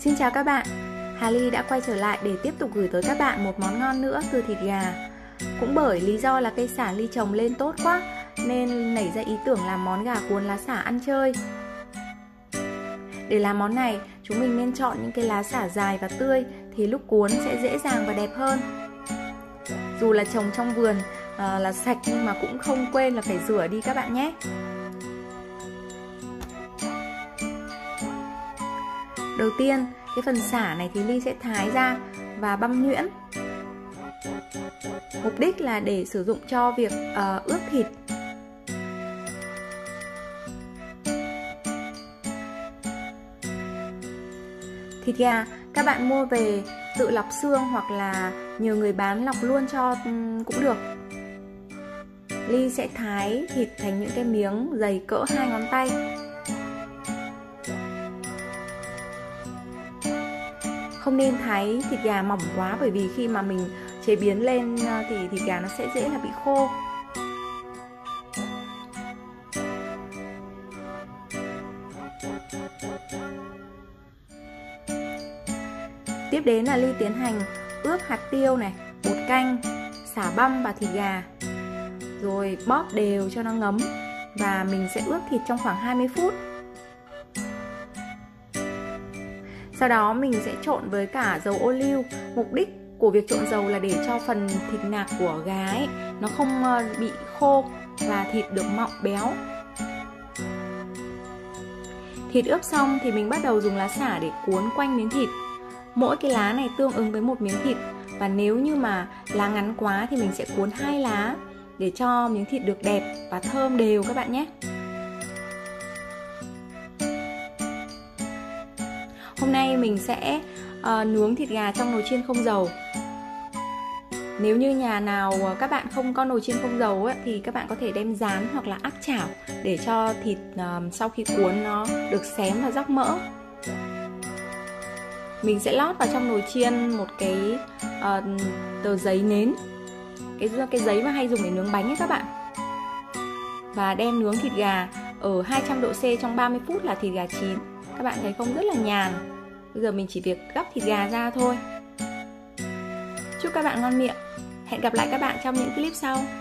Xin chào các bạn, Hà Ly đã quay trở lại để tiếp tục gửi tới các bạn một món ngon nữa từ thịt gà. Cũng bởi lý do là cây sả Ly trồng lên tốt quá nên nảy ra ý tưởng làm món gà cuốn lá sả ăn chơi. Để làm món này, chúng mình nên chọn những cái lá sả dài và tươi thì lúc cuốn sẽ dễ dàng và đẹp hơn. Dù là trồng trong vườn là sạch nhưng mà cũng không quên là phải rửa đi các bạn nhé. Đầu tiên, cái phần sả này thì Ly sẽ thái ra và băm nhuyễn. Mục đích là để sử dụng cho việc ướp thịt. Thịt gà các bạn mua về tự lọc xương hoặc là nhờ người bán lọc luôn cho cũng được. Ly sẽ thái thịt thành những cái miếng dày cỡ 2 ngón tay. Không nên thái thịt gà mỏng quá bởi vì khi mà mình chế biến lên thì thịt gà nó sẽ dễ là bị khô. Tiếp đến là Ly tiến hành ướp hạt tiêu này, bột canh, sả băm và thịt gà. Rồi bóp đều cho nó ngấm và mình sẽ ướp thịt trong khoảng 20 phút. Sau đó mình sẽ trộn với cả dầu ô liu. Mục đích của việc trộn dầu là để cho phần thịt nạc của gà ấy nó không bị khô và thịt được mọng béo. Thịt ướp xong thì mình bắt đầu dùng lá sả để cuốn quanh miếng thịt. Mỗi cái lá này tương ứng với một miếng thịt, và nếu như mà lá ngắn quá thì mình sẽ cuốn 2 lá để cho miếng thịt được đẹp và thơm đều các bạn nhé. Hôm nay mình sẽ nướng thịt gà trong nồi chiên không dầu. Nếu như nhà nào các bạn không có nồi chiên không dầu ấy, thì các bạn có thể đem rán hoặc là áp chảo để cho thịt sau khi cuốn nó được xém và róc mỡ. Mình sẽ lót vào trong nồi chiên một cái tờ giấy nến, cái giấy mà hay dùng để nướng bánh ấy các bạn. Và đem nướng thịt gà ở 200 độ C trong 30 phút là thịt gà chín. Các bạn thấy không, rất là nhàn. Bây giờ mình chỉ việc gắp thịt gà ra thôi. Chúc các bạn ngon miệng. Hẹn gặp lại các bạn trong những clip sau.